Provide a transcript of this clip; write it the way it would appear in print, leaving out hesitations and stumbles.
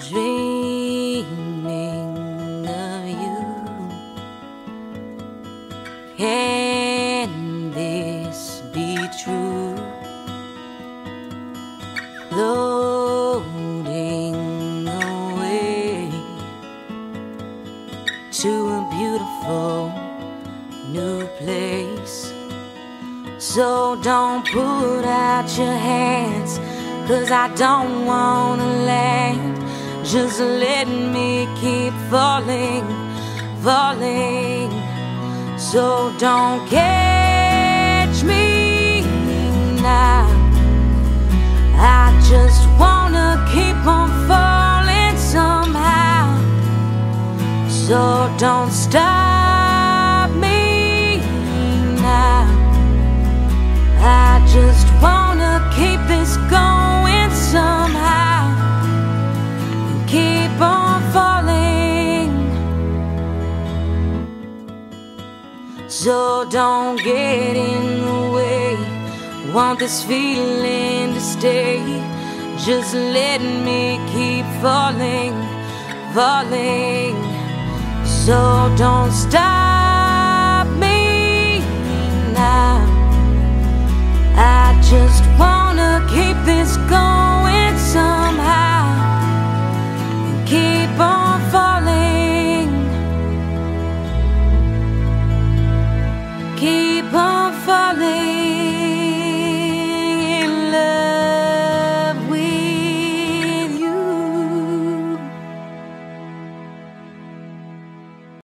dreaming of you. Can this be true? Floating away to a beautiful new place. So don't put out your hands, 'cause I don't wanna land. Just let me keep falling, falling. So don't catch me now. I just wanna keep on falling somehow. So don't stop me now. I just wanna keep this going somehow and keep on falling. So don't get in the way. Want this feeling to stay. Just let me keep falling, falling. So don't stop